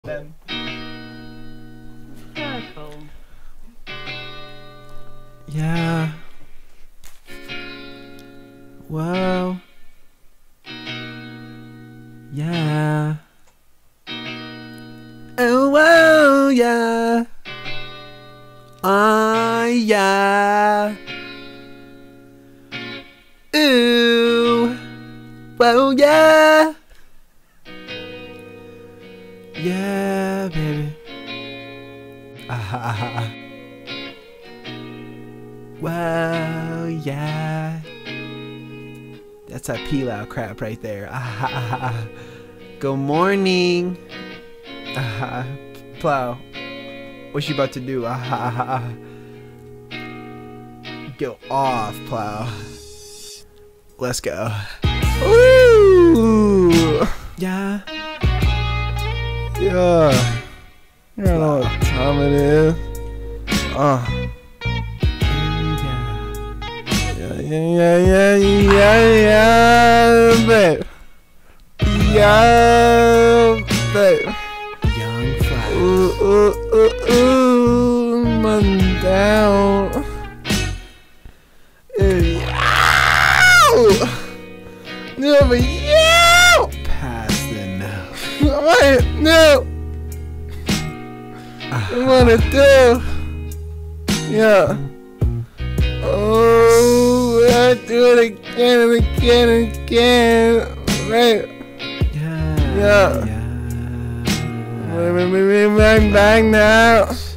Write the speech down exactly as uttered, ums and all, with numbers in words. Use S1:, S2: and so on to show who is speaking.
S1: Then.
S2: Circle.
S3: Yeah. Whoa. Yeah. Oh, whoa, yeah. Ah, uh, yeah. Ooh. Whoa, yeah. Yeah, baby. Ah, ah, ah. Whoa, yeah. That's that Pilau crap right there. Ah, ah, ah. Good morning. Ah, Plow. What you about to do? Ah, ah, ah. Go off, Plow. Let's go. Woo! Yeah.
S1: Yeah. You don't know what time it is. Uh. Yeah, yeah, yeah, yeah, yeah, babe. Yeah, babe.
S3: Young Flash.
S1: Ooh, ooh, ooh, ooh, man down. Yeah. No, but yeah.
S3: Past the no.
S1: What? No. What wanna do? Yeah. Oh, I do it again and again and again. Right.
S3: Yeah.
S1: Yeah.
S3: Yeah.
S1: Bang, bang now.